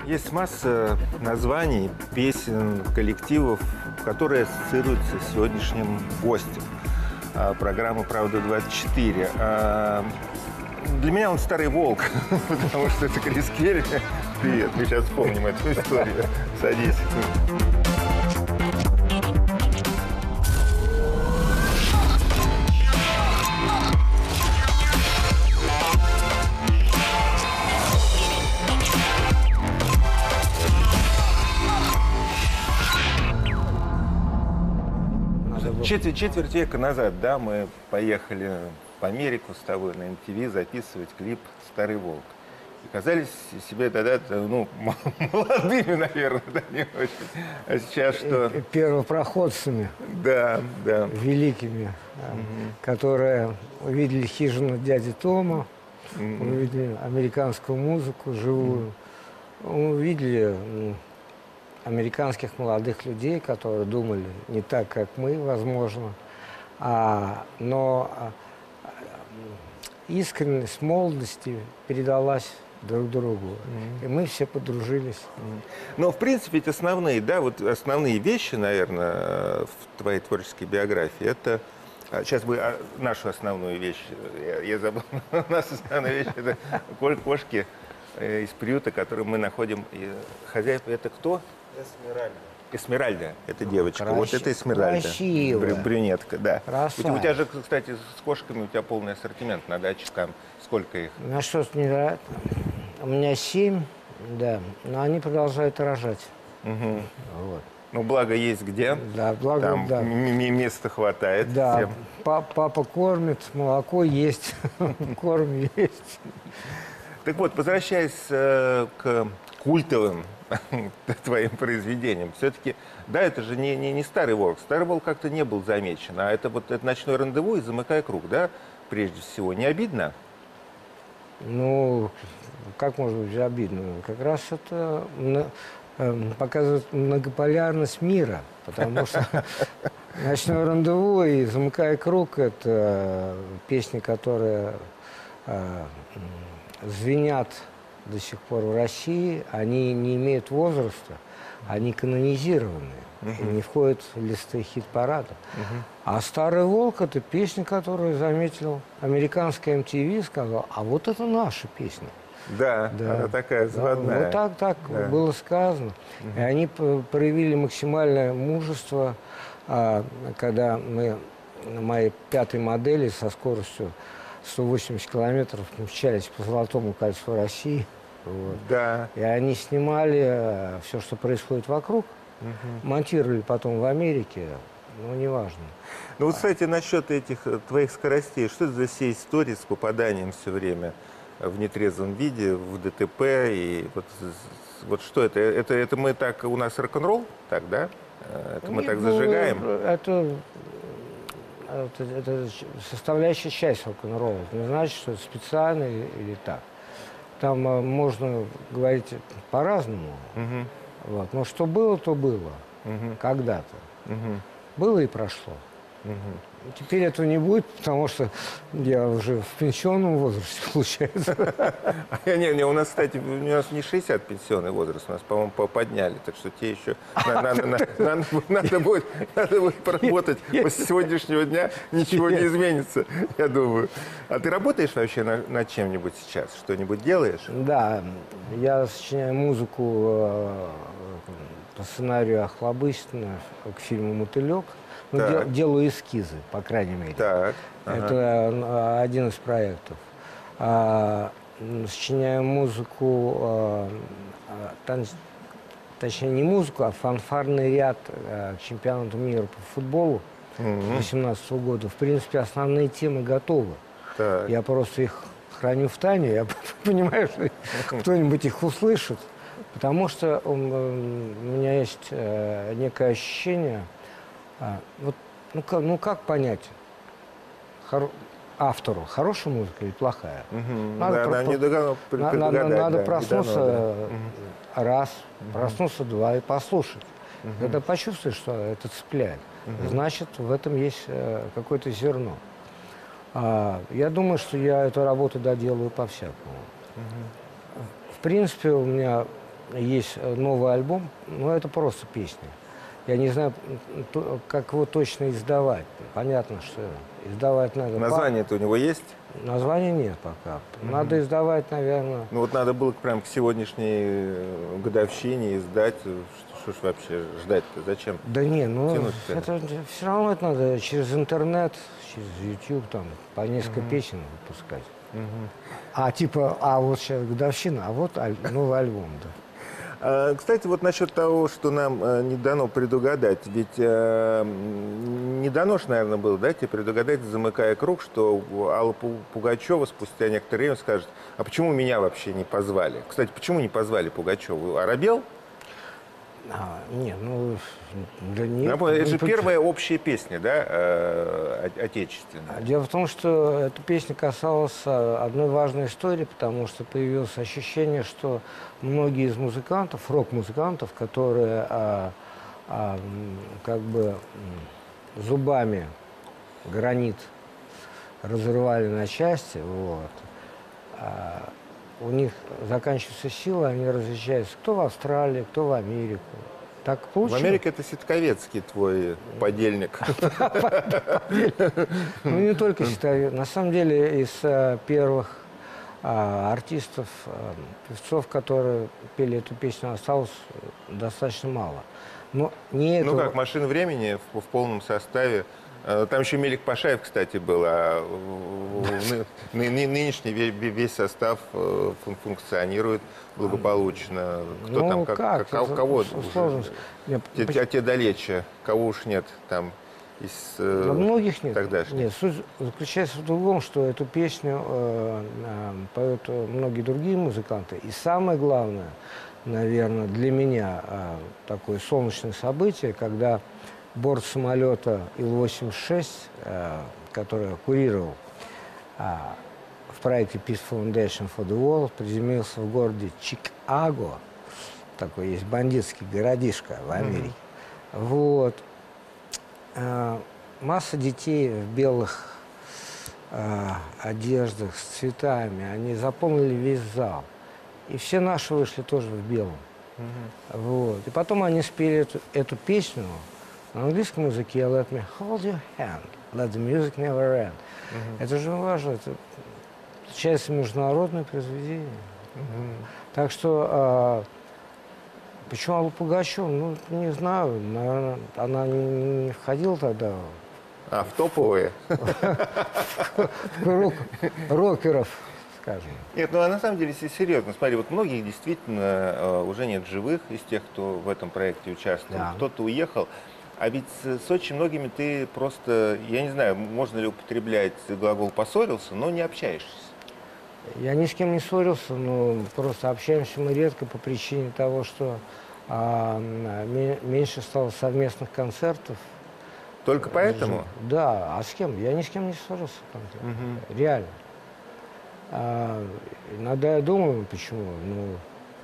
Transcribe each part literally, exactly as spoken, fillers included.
Есть масса названий, песен, коллективов, которые ассоциируются с сегодняшним гостем программы «Правда-двадцать четыре». Для меня он старый волк, потому что это Крис Керри. Привет, мы сейчас вспомним эту историю. Садись. Четверть, четверть века назад, да, мы поехали в Америку с тобой на эм ти ви записывать клип «Старый волк». И казались себе тогда, ну, молодыми, наверное, да, не очень. А сейчас что? Первопроходцами. Да, да. Великими, угу. Которые увидели хижину дяди Тома, угу. Увидели американскую музыку живую, угу. Увидели американских молодых людей, которые думали не так, как мы, возможно, а, но искренность молодости передалась друг другу, mm-hmm. и мы все подружились. Mm-hmm. Но, в принципе, эти основные, да, вот основные вещи, наверное, в твоей творческой биографии, это... Сейчас мы нашу основную вещь, я, я забыл, наша основная вещь, это кошки из приюта, которые мы находим. Хозяев, это кто? Эсмеральда. Эсмеральда, это девочка. Красив... Вот это Эсмеральда. Красивая. Брюнетка, да. Красавица. У тебя же, кстати, с кошками у тебя полный ассортимент на даче. Там сколько их? На что не нравится. У меня семь, да, но они продолжают рожать. Угу. Вот. Ну, благо есть где. Да, благо, там да. Места хватает. Да, всем. Папа кормит, молоко есть, корм есть. Так вот, возвращаясь э, к культовым твоим произведениям, все-таки, да, это же не, не, не «Старый волк». «Старый волк» как-то не был замечен, а это вот это «Ночной рандеву» и «Замыкая круг», да, прежде всего. Не обидно? Ну, как может быть обидно? Как раз это показывает многополярность мира, потому что «Ночной рандеву» и «Замыкая круг» — это песни, которые звенят до сих пор в России, они не имеют возраста, они канонизированные, uh-huh. и не входят в листы хит-парада. Uh-huh. А «Старый волк» — это песня, которую заметил американская эм ти ви, сказал, а вот это наша песня. Да, да. Она такая заводная. Да, вот так, так да. было сказано. Uh-huh. И они проявили максимальное мужество, когда мы на моей пятой модели со скоростью сто восемьдесят километров мчались по Золотому кольцу России. Вот. Да. И они снимали все, что происходит вокруг, угу. монтировали потом в Америке, ну, неважно. Ну, вот, кстати, насчет этих твоих скоростей, что это за все истории с попаданием все время в нетрезвом виде, в дэ тэ пэ, и вот, вот что это? это? Это мы так, у нас рок-н-ролл, так, да? Это мы Нет, так ну, зажигаем? Это... Это, это составляющая часть рок-н-ролла. Это не значит, что это специально или, или так. Там а, можно говорить по-разному. Uh-huh. Вот. Но что было, то было. Uh-huh. Когда-то. Uh-huh. Было и прошло. Uh-huh. Теперь этого не будет, потому что я уже в пенсионном возрасте, получается. Не, не, у нас, кстати, у нас не шестьдесят пенсионный возраст, у нас, по-моему, подняли, так что тебе еще надо будет поработать. После сегодняшнего дня ничего не изменится, я думаю. А ты работаешь вообще над чем-нибудь сейчас? Что-нибудь делаешь? Да, я сочиняю музыку по сценарию Охлобыстина к фильму «Мотылек». Ну, дел, делаю эскизы, по крайней мере. Так, ага. Это один из проектов. А, сочиняю музыку, а, тан, точнее не музыку, а фанфарный ряд а, к чемпионату мира по футболу две тысячи восемнадцатого года. В принципе, основные темы готовы. Так. Я просто их храню в тайне. Я понимаю, что кто-нибудь их услышит. Потому что у меня есть некое ощущение... А, вот, ну, как, ну как понять Хор... автору, хорошая музыка или плохая? Угу. Надо, да, про... не догадал, надо, надо, надо да, проснуться дано, да. раз, угу. проснуться два и послушать. Угу. Когда почувствуешь, что это цепляет, угу. значит, в этом есть э, какое-то зерно. А, я думаю, что я эту работу доделаю по-всякому. Угу. В принципе, у меня есть новый альбом, но это просто песня. Я не знаю, то- как его точно издавать. Понятно, что издавать надо. Название-то у него есть? По- Названия нет пока. Надо издавать, наверное. Ну вот надо было прям к сегодняшней э, годовщине издать. Что, что ж вообще ждать-то? Зачем? Да не, ну Тянуть-то. это все равно это надо через интернет, через YouTube там по несколько песен выпускать. А типа, а вот сейчас годовщина, а вот аль- новый альбом, да. А, Кстати, вот насчет того, что нам э, не дано предугадать, ведь э, м, не дано ж, наверное, было, да, тебе предугадать, замыкая круг, что Алла Пу- Пугачева спустя некоторое время скажет, а почему меня вообще не позвали? Кстати, почему не позвали Пугачеву? Оробел? А, нет, ну, да нет. Напомню, это не же по- первая общая песня, да, э, о- отечественная. Дело в том, что эта песня касалась а, одной важной истории, потому что появилось ощущение, что многие из музыкантов, рок-музыкантов, которые а, а, м, как бы м, зубами гранит разрывали на части, вот, а, у них заканчиваются силы, они разъезжаются кто в Австралию, кто в Америку. Так В получилось. Америке это Ситковецкий твой подельник. Ну, не только считаю. На самом деле, из э, первых а, артистов, э, певцов, которые пели эту песню, осталось э, достаточно мало. Но не Ну это... как, «Машина времени» в, в полном составе. Э, Там еще Мелик Пашаев, кстати, был, а в- в- ны- ны- ны- нынешний ве- ве- весь состав э, фун- функционирует благополучно. Кто ну, там, как, как? как- Это кого? с- уже? сложно. Не, Те- поч- те- те далече, кого уж нет там из э, Да многих нет. тогдашних. Нет, суть заключается в другом, что эту песню э, э, поют э, многие другие музыканты. И самое главное, наверное, для меня э, такое солнечное событие, когда борт самолета Ил восемьдесят шесть, э, который курировал э, в проекте Peace Foundation for the World, приземлился в городе Чикаго. Такой есть бандитский городишко в Америке. Вот. Э, масса детей в белых э, одеждах с цветами, они заполнили весь зал. И все наши вышли тоже в белом. Вот. И потом они спели эту, эту песню на английском языке «Let me hold your hand, let the music never end». Это же важно, это получается международное произведение. Так что а, почему Алла Пугачева? Ну, не знаю, наверное, она не, не входила тогда А, в топовые? в круг рокеров, скажем. Нет, ну а на самом деле, если серьезно, смотри, вот многих действительно э, уже нет живых из тех, кто в этом проекте участвовал. Да. Кто-то уехал. А ведь с, с очень многими ты просто, я не знаю, можно ли употреблять глагол «поссорился», но не общаешься. Я ни с кем не ссорился, но просто общаемся мы редко по причине того, что а, ме- меньше стало совместных концертов. Только поэтому? Да, а с кем? Я ни с кем не ссорился конкретно. Реально. А, иногда я думаю, почему. Ну,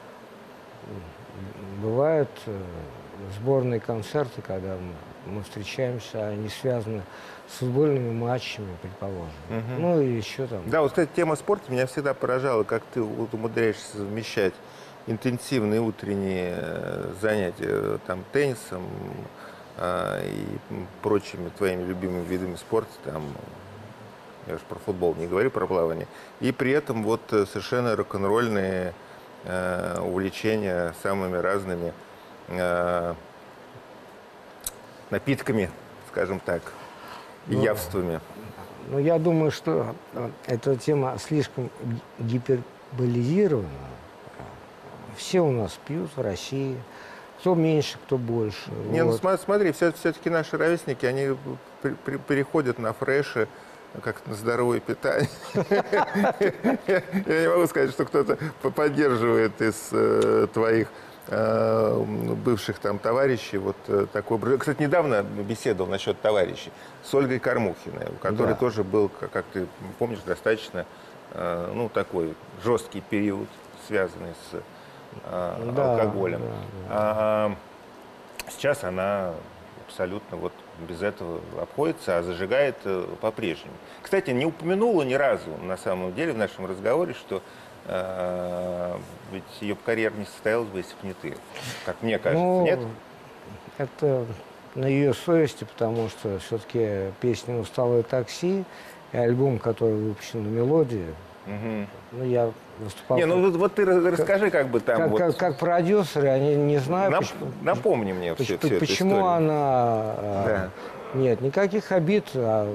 бывают э, сборные концерты, когда мы, мы встречаемся, они связаны с футбольными матчами, предположим. Ну и еще там. Да, вот, кстати, тема спорта меня всегда поражала, как ты вот умудряешься совмещать интенсивные утренние э, занятия э, там, теннисом э, и м, прочими твоими любимыми видами спорта, там, я уж про футбол не говорю, про плавание, и при этом вот э, совершенно рок-н-ролльные э, увлечения самыми разными э, напитками, скажем так, и Ну, явствами. Ну, я думаю, что э, эта тема слишком ги- гиперболизирована. Все у нас пьют в России. Кто меньше, кто больше. Не, ну Вот. сма- смотри, все, все-таки наши ровесники, они при- при- переходят на фреши, как на здоровое питание. Я не могу сказать, что кто-то по- поддерживает из э, твоих э, бывших там товарищей вот э, такой образ. Кстати, недавно беседовал насчет товарищей с Ольгой Кормухиной, у которой Да. тоже был, как как ты помнишь, достаточно э, ну, такой жесткий период, связанный с э, Да, алкоголем. да, А, сейчас она абсолютно вот без этого обходится, а зажигает э, по-прежнему. Кстати, не упомянула ни разу, на самом деле, в нашем разговоре, что э, ведь ее карьера не состоялась бы, если бы не ты. Как мне кажется, Ну, нет? это на ее совести, потому что все-таки песня «Усталое такси» и альбом, который выпущен на «Мелодии», Мгм. ну, я выступал Не, ну как, вот, вот ты рас- расскажи, как бы там как, вот. как- как продюсер, я не, не знаю, нап- почему, напомни мне поч- все, поч- всю эту почему историю. она... а, Да. Нет, никаких обид а,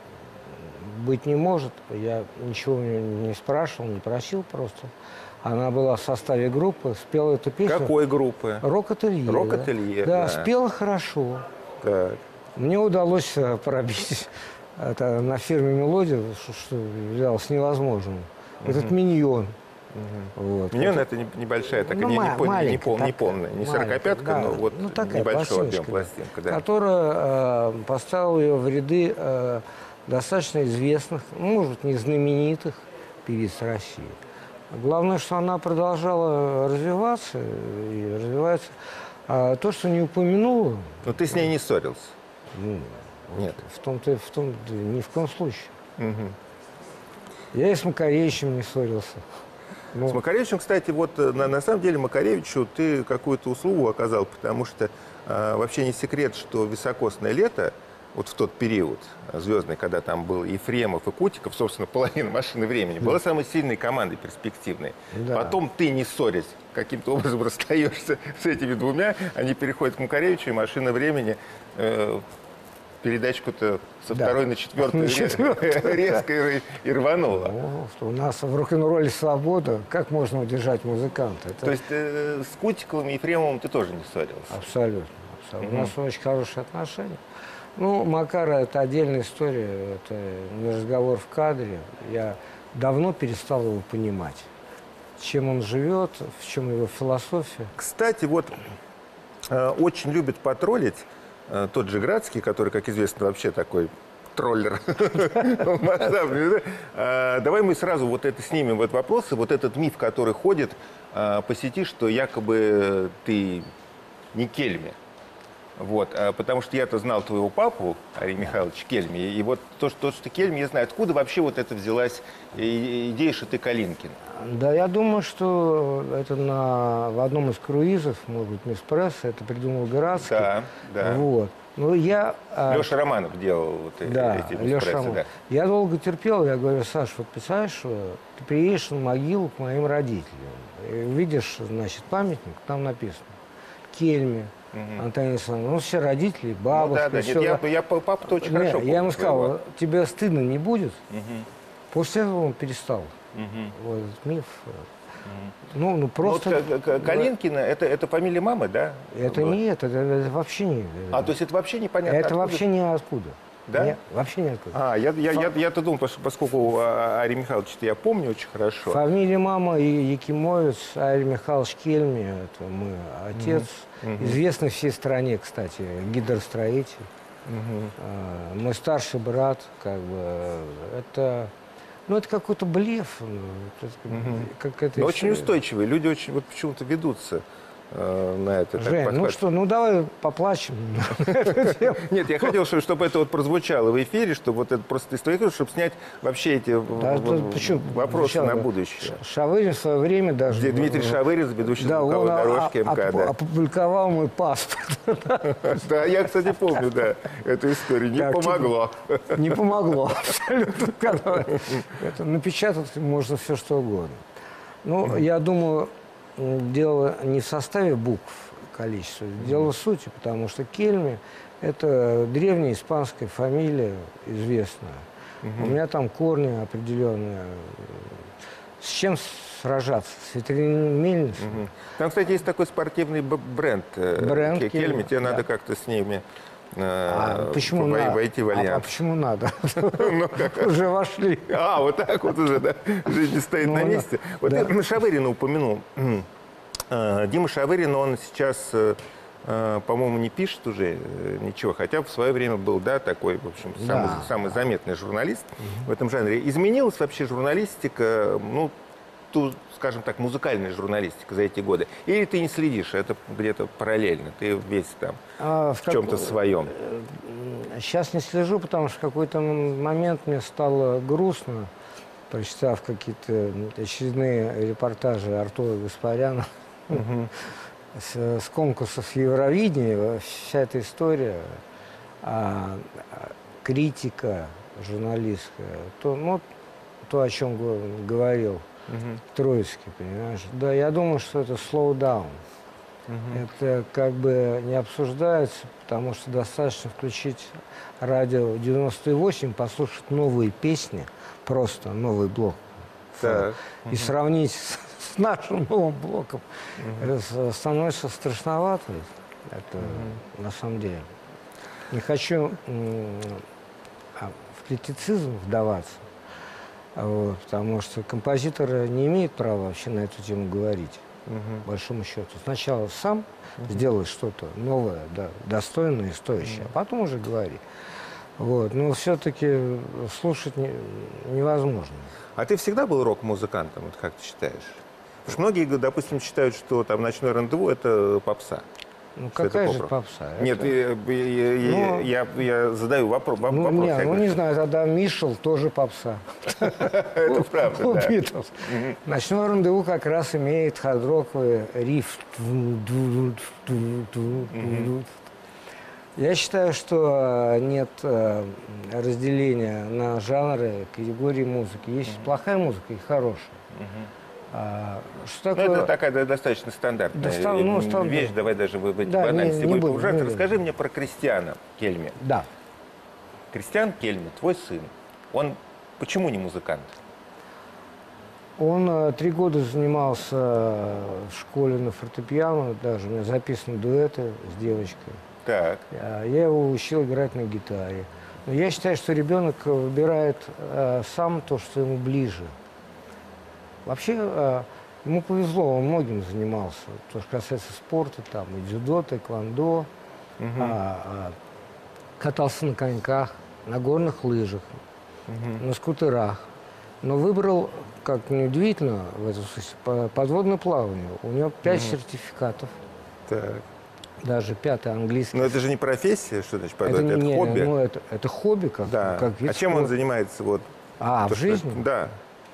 быть не может. Я ничего не не спрашивал, не просил просто. Она была в составе группы, спела эту песню. Какой группы? Рок-ателье. Рок-ателье, да. да. Да, спела хорошо. Так. Мне удалось э, пробить это на фирме «Мелодия», что, что являлось невозможным. Этот миньон. Вот. Миньон Это- это не- небольшая, такая, ну, не, не, ма- пом- не, маленькая пом- не такая, полная, не маленькая, сорокопятка, да. но вот Ну, такая небольшой объем пластиночка, пластинка, да. которая э, поставила ее в ряды э, достаточно известных, ну, может, не знаменитых певиц России. Главное, что она продолжала развиваться и развивается. А то, что не упомянула, Но ты с ней не ссорился? ну, Нет. в том-то, в том, да ни в коем случае. Мгм. Я и с Макаревичем не ссорился. Ну, С Макаревичем, кстати, вот э, на, на самом деле Макаревичу ты какую-то услугу оказал, потому что э, вообще не секрет, что «Високосное лето», вот в тот период звездный, когда там был Ефремов и Кутиков, собственно, половина «Машины времени», была самой сильной командой, перспективной. Да. Потом ты, не ссорясь, каким-то образом расстаешься с этими двумя, они переходят к Макаревичу, и «Машина времени» э, передачку-то со Да. второй на четвертую На ре- четвертую, резко и, и рванула. ну, что у нас в рок-н-ролле свобода. Как можно удержать музыканта? Это То есть э, с Кутиковым и Ефремовым ты тоже не ссорился? абсолютно. абсолютно. У нас очень хорошие отношения. Ну, Макара – это отдельная история, это не разговор в кадре. Я давно перестал его понимать. Чем он живет, в чем его философия. Кстати, вот э, очень любит потроллить э, тот же Градский, который, как известно, вообще такой троллер масштабный. Да? А, Давай мы сразу вот это снимем, вот вопросы, вот этот миф, который ходит а, по сети, что якобы ты не Кельми. Вот, а, потому что я-то знал твоего папу, Ария Михайловича Кельми, и вот то, что, то, что ты Кельми, я знаю, откуда вообще вот это взялась и- идея, что ты Калинкин? Да, я думаю, что это на, в одном из круизов, может быть, Неспрессо, это придумал Градский. Да, да. Вот. Ну, я... а, Леша Романов делал вот э- Да, эти Леша «Эспрессо», Романов. да. Я долго терпел, я говорю: Саш, вот представляешь, что ты приедешь на могилу к моим родителям, и видишь, значит, памятник, там написано Кельми, Антонина Александровна, ну, все родители, Ну, бабушка, да, да, всё. нет, я, я по- папу-то очень Не, хорошо я помню ему сказал: своего. тебе стыдно не будет? Мгм, После этого он перестал. мгм. Вот этот миф. Ну, ну Ну, просто... вот К- К- Калинкина, это, это фамилия мамы, да? Это Вот. не это, это, это вообще не... А, то есть это вообще непонятно это откуда? вообще ниоткуда. Да? Не- вообще ниоткуда. А, я, я, я, я-то думал, пос- поскольку а, Ария Михайлович я помню очень хорошо. Фамилия мама и Якимовец, Арий Михайлович Кельми, это мой отец, известный всей стране, кстати, гидростроитель. А, мой старший брат, как бы, это, ну, это какой-то блеф. ну, это как это Но очень история. устойчивые, люди очень вот почему-то ведутся э, на это. так Жень, ну подхватывают. что, ну давай поплачем. Нет, я хотел, чтобы, чтобы это вот прозвучало в эфире, чтобы вот это просто из твоих уст, чтобы снять вообще эти в- Да, в- тут в- почему? вопросы Сначала на будущее. Шавырин в свое время даже... Где Дмитрий Шавырин, ведущий Да, звуковой он дорожки а- МК, оп- да. опубликовал мой паспорт. Да, я, кстати, помню, да, эту историю. Не Так, помогло. Не помогло абсолютно. Когда это напечатать можно все, что угодно. Ну, я думаю, м, дело не в составе букв количества, дело в сути, потому что Кельми – это древняя испанская фамилия, известная. У меня там корни определенные. С чем сражаться? С ветряными мельницами? Мгм. Там, кстати, есть такой спортивный б- бренд, э, Бренд Ке- Кельми. Кельми, Тебе да. надо как-то с ними э, А почему во- надо? войти в А- А, альянс. почему надо? Ну, как- Уже вошли. А, вот так вот уже, да? Жизнь не стоит Ну, на да. месте. Вот Да. ты Шавырина упомянул. Э, Дима Шавырин, он сейчас, э, э, по-моему, не пишет уже э, ничего, хотя в свое время был, да, такой, в общем, самый, Да. самый заметный журналист в этом жанре. Изменилась вообще журналистика, ну, ту, скажем так, музыкальная журналистика за эти годы? Или ты не следишь, это где-то параллельно, ты весь там А в чем-то своем? Сейчас не слежу, потому что в какой-то момент мне стало грустно прочитав какие-то очередные репортажи Артура Гаспаряна с, с конкурсов Евровидения, вся эта история, а, а, критика журналистская, то, ну, то, о чем го- говорил Троицкий, понимаешь? Да, я думаю, что это slow down. Это как бы не обсуждается, потому что достаточно включить радио девяносто восемь, послушать новые песни, просто новый блок, Так. и сравнить с, с нашим новым блоком. Это с- становится страшновато. Это на самом деле. Не хочу м, а, в критицизм вдаваться, вот, потому что композитор не имеет права вообще на эту тему говорить. По большому счету. Сначала сам сделай что-то новое, да, достойное и стоящее, а потом уже говори. Вот. Но все-таки слушать не- невозможно. А ты всегда был рок-музыкантом, вот как ты считаешь? Потому что многие, допустим, считают, что там «Ночное рандеву» — это попса. Ну Что это какая же поп-рок? попса? Нет, Это- я, я- я- Ну, я- я задаю вопро- воп- ну, вопрос. не, я ну говорю, не что знаю, тогда Мишел тоже попса. Это правда, У да. Битлз. «Ночное рандеву» как раз имеет хардроковый риф. Я считаю, что э, нет э, разделения на жанры, категории музыки. Есть плохая музыка и хорошая. А, что Ну, такое? это такая да, достаточно стандартная Доста- ну, м, стандарт. вещь. Давай даже в эти Да, не- банальности не будем буду, погружаться. не буду. Расскажи мне про Кристиана Кельме. Да. Кристиан Кельме, твой сын, он почему не музыкант? Он э, три года занимался в школе на фортепиано, даже у меня записаны дуэты с девочкой. Так. А Я его учил играть на гитаре. Но я считаю, что ребенок выбирает э, сам то, что ему ближе. Вообще, э, ему повезло, он многим занимался. То, что касается спорта, там и дзюдо, тэквондо, а, а, катался на коньках, на горных лыжах, на скутерах. Но выбрал, как неудивительно, в этом смысле, по- подводное плавание. У него пять сертификатов, Так. даже пятый английский. Но это же не профессия, что значит Это, подводное? Это, не- хобби. ну, это, это хобби, как, Да. как вид А чем он спорта. занимается? Вот, А, то, в что- жизни? Да.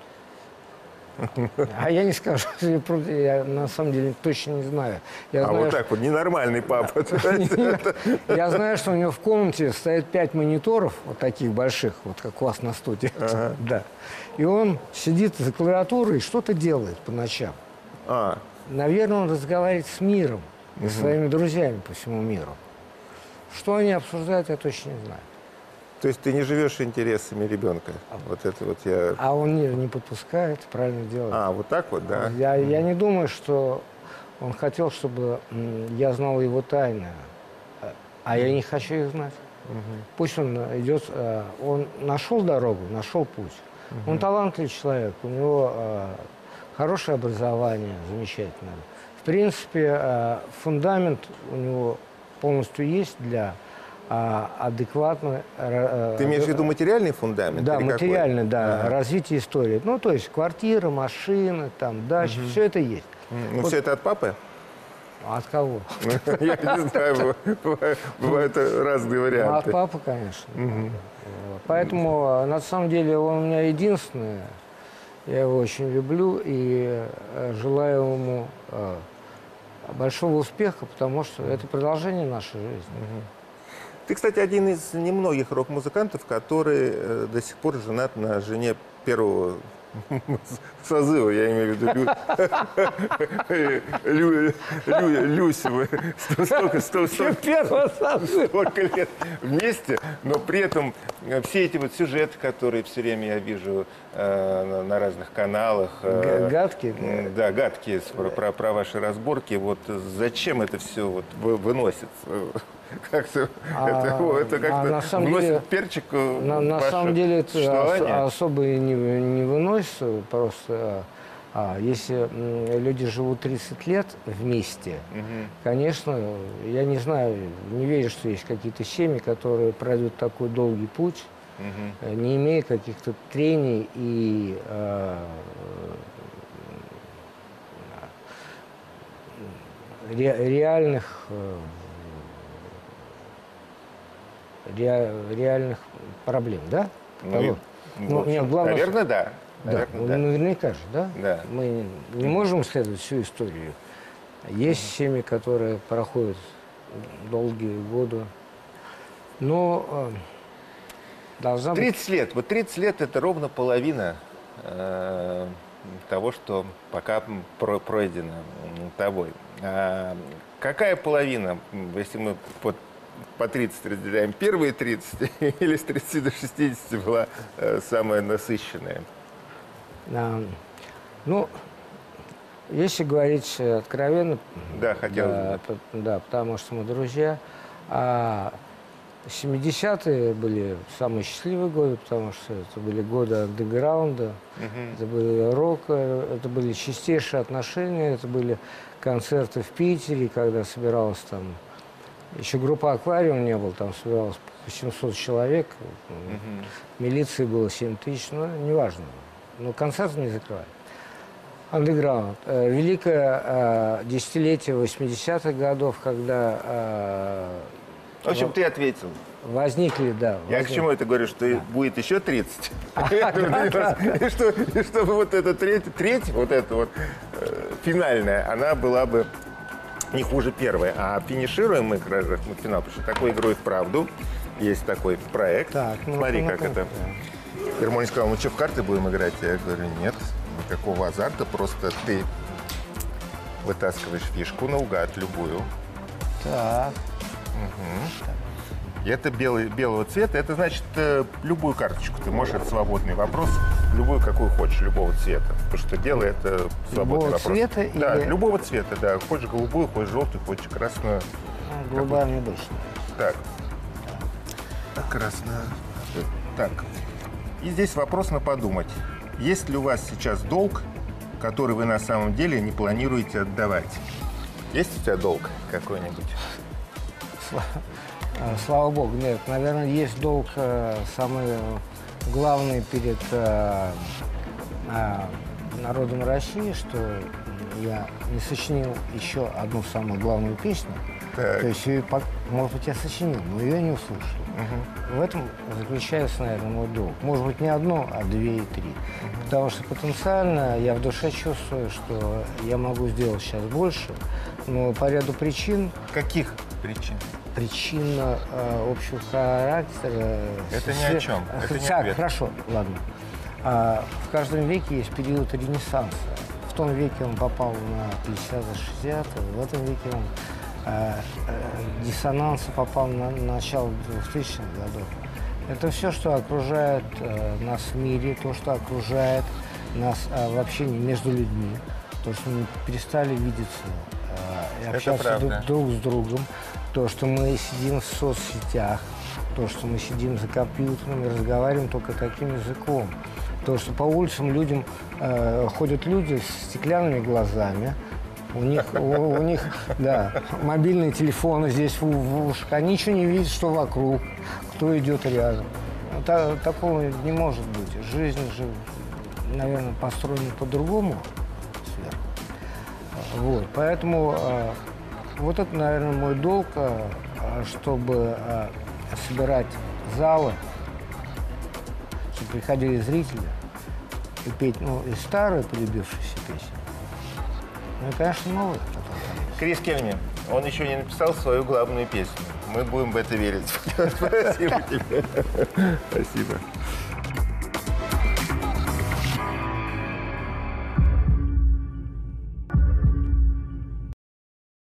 А я не скажу, я, просто- я на самом деле точно не знаю. Я А знаю, вот так вот, ненормальный папа. что, я знаю, что у него в комнате стоит пять мониторов, вот таких больших, вот как у вас на студии. Да. И он сидит за клавиатурой и что-то делает по ночам. А, Наверное, он разговаривает с миром, и своими друзьями по всему миру. Что они обсуждают, я точно не знаю. то есть ты не живешь интересами ребенка? Вот это вот я... А он не, не подпускает, правильно делает. А, вот так вот, да? Я, я не думаю, что он хотел, чтобы м, я знал его тайны, а- а я не хочу их знать. Пусть он идет, э, он нашел дорогу, нашел путь. Он талантливый человек, у него э, хорошее образование, замечательное. В принципе, э, фундамент у него полностью есть для э, адекватной... э, Ты имеешь в э, виду материальный фундамент? Да, или какой? материально, да, Ага. развитие истории. Ну, то есть квартира, машина, там, дача, все это есть. М, Ну, все это от папы? А от кого? Я не знаю, бывают- бывают разные Ну, от варианты. папы, конечно. Вот. Поэтому, э, на самом деле, он у меня единственный. Я его очень люблю и э, желаю ему э, большого успеха, потому что это продолжение нашей жизни. Ты, кстати, один из немногих рок-музыкантов, который э, до сих пор женат на жене первого созыва, я имею в виду Лю- Лю- Лю- Люси. Вы сто- столько- сто- сто- Первого созыва. Столько лет вместе, но при этом э, все эти вот сюжеты, которые все время я вижу э, на, на разных каналах. э, Г- гадкие, м, Да, гадкие, с- про, про- про ваши разборки. Вот зачем это все вот вы- выносится? Как-то, А, это, о, это а как-то на самом вносит деле- перчик в На, на ваше самом деле это ос- существование? особо и не, вы- не выносится. Просто а, если м, люди живут тридцать лет вместе, конечно, я не знаю, не верю, что есть какие-то семьи, которые пройдут такой долгий путь, э, не имея каких-то трений и э, ре- реальных э, ре- реальных проблем, да? Ну, Павел? и- Ну, в общем, нет, главное, наверное, да. Да, Наверное, ну, да. наверняка же, да? Да. Мы не можем исследовать всю историю. Есть семьи, которые проходят долгие годы. Но э, должна быть... тридцать лет. Вот тридцать лет – это ровно половина э, того, что пока про- пройдено тобой. А какая половина, если мы по, по тридцать разделяем, первые тридцать или с тридцати до шестидесяти была э, самая насыщенная? А, ну, если говорить откровенно, Да, хотелось да, бы. п- да, потому что мы друзья, а семидесятые были самые счастливые годы, потому что это были годы андеграунда, это были рок, это были чистейшие отношения, это были концерты в Питере, когда собиралось там, еще группа «Аквариум» не было, там собиралось по семьсот человек, милиции было семь тысяч, ну, неважно, но концерты не закрывали. Андеграунд. Э, Великое э, десятилетие восьмидесятых годов, когда э, В общем, ты ответил. возникли, да. Я к возник- чему это говорю, что будет еще тридцать. И что- и чтобы вот эта треть, треть, вот эта вот э, финальная, она была бы не хуже первой. А финишируем мы как раз на финал, потому что такой игрой в правду. Есть такой проект. Так, ну, Смотри, ну, как ну, это. Ермолин сказал, ну что, в карты будем играть? Я говорю, нет, никакого азарта, просто ты вытаскиваешь фишку наугад, любую. Так. И это белый, белого цвета, это значит э, любую карточку. Ты можешь, это свободный вопрос, любую, какую хочешь, любого цвета. Потому что белый это свободный Любого вопрос. цвета Да, или- любого цвета, да. Хочешь голубую, хочешь желтую, хочешь красную. Ну, голубая мне больше. Так. Так, красная. Так. И здесь вопрос на подумать. Есть ли у вас сейчас долг, который вы на самом деле не планируете отдавать? Есть у тебя долг какой-нибудь? А, Слава богу, нет. Наверное, есть долг э, самый главный перед э, э, народом России, что я не сочинил еще одну самую главную песню. Так. То есть, ее, по- может быть, я сочинил, но ее не услышал. В этом заключается, наверное, мой долг. Может быть, не одно, а две и три. Потому что потенциально я в душе чувствую, что я могу сделать сейчас больше, но по ряду причин, Каких причин? причин э, общего характера... Это ни све- о чем. Это не Так, ответ. хорошо, ладно. А, в каждом веке есть период ренессанса. В том веке он попал на пятидесятые-шестидесятые, в этом веке он э, э, диссонанса попал на, на начало двухтысячных годов. Это все, что окружает э, нас в мире, то, что окружает нас э, в общении между людьми, то, что мы перестали видеться э, и Это общаться друг, правда. друг с другом, то, что мы сидим в соцсетях, то, что мы сидим за компьютером и разговариваем только таким языком, то, что по улицам людям э, ходят люди с стеклянными глазами, у них, у, у них, да, мобильные телефоны здесь в, в ушах, они ничего не видят, что вокруг, кто идет рядом. Та- такого не может быть. Жизнь же, наверное, построена по-другому сверху. Вот, поэтому э, вот это, наверное, мой долг, э, чтобы э, собирать залы, чтобы приходили зрители и петь, ну, и старые полюбившиеся песни, ну и, конечно, новые. Крис Кельми, он еще не написал свою главную песню. Мы будем в это верить. Спасибо тебе. Спасибо.